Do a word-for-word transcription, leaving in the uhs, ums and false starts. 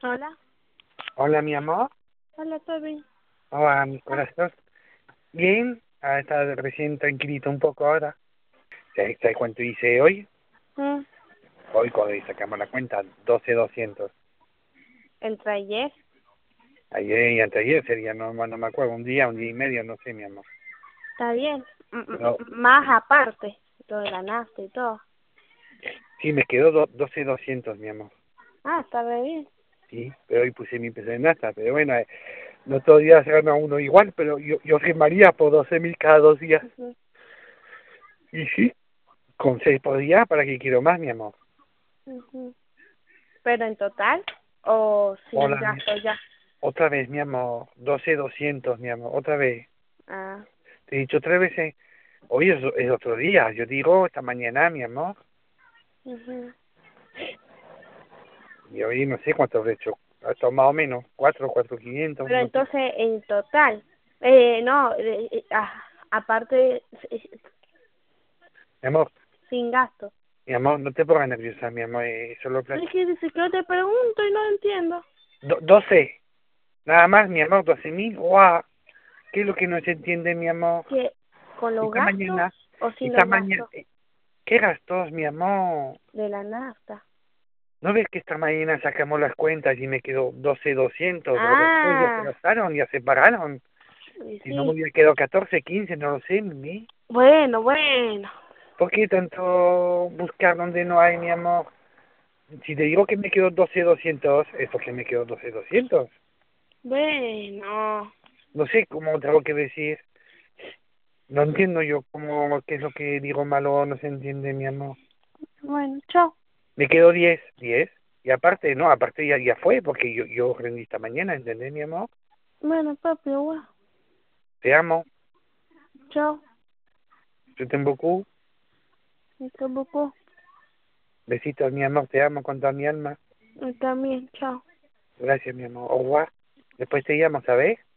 Hola. Hola, mi amor. Hola, estoy bien. Hola, mi corazón. Bien, ah, está recién tranquilito un poco ahora. ¿Sabes sabes cuánto hice hoy? Mm, Hoy, cuando sacamos la cuenta, doce doscientos. Entre ayer. Ayer y anteayer sería, no, no me acuerdo, un día, un día y medio, no sé, mi amor. Está bien. M- m- Pero más aparte. Lo de la nafta y todo. sí, me quedó do, doce doscientos, mi amor. Ah, está re bien. Sí, pero hoy puse mi peso de nata. Pero bueno, eh, no todos los días se gana uno igual, pero yo, yo firmaría por doce mil cada dos días. Ujú, Y sí, con seis por día, ¿para qué quiero más, mi amor? ujú. Pero en total o sin Hola, mi- gasto ya. otra vez, mi amor, doce doscientos, mi amor, otra vez. Ah, Te he dicho tres veces, hoy es, es otro día, yo digo esta mañana, mi amor, ujú. y hoy no sé cuánto habré hecho, hasta más o menos, cuatro, cuatro, quinientos, Pero no sé. entonces en total. Eh, no, eh, eh, ah, aparte eh, Mi amor, sin gasto. mi amor, no te pongas nerviosa, mi amor, eh, solo plata. Es que dice que yo te pregunto y no entiendo. Do- doce, nada más, mi amor, doce mil, guau, ¿qué es lo que no se entiende, mi amor? Que con los Esta gastos mañana, o sin esta los mañana, gastos eh, ¿qué gastos, mi amor? de la nafta. ¿No ves que esta mañana sacamos las cuentas y me quedó doce doscientos? Los gastos ya se Ah, gastaron, ya se pagaron. y Si no me sí. hubiera quedado catorce, quince, no lo sé, mi. Bueno, bueno. ¿Por qué tanto buscar donde no hay, mi amor? Si te digo que me quedó doce doscientos, es porque me quedó doce doscientos. Bueno. No sé cómo tengo que decir. No entiendo yo cómo, qué es lo que digo malo, no se entiende, mi amor. Bueno, chao. Me quedó diez, diez. Y aparte, no, aparte ya, ya fue, porque yo, yo rendí esta mañana, ¿entendés, mi amor? Bueno, papi, guau. Te amo. Chao. Yo te beaucoup. Y tampoco. Besitos, mi amor, te amo con toda mi alma. Y también, chao. Gracias, mi amor. Au revoir. Después te llamo, ¿sabes?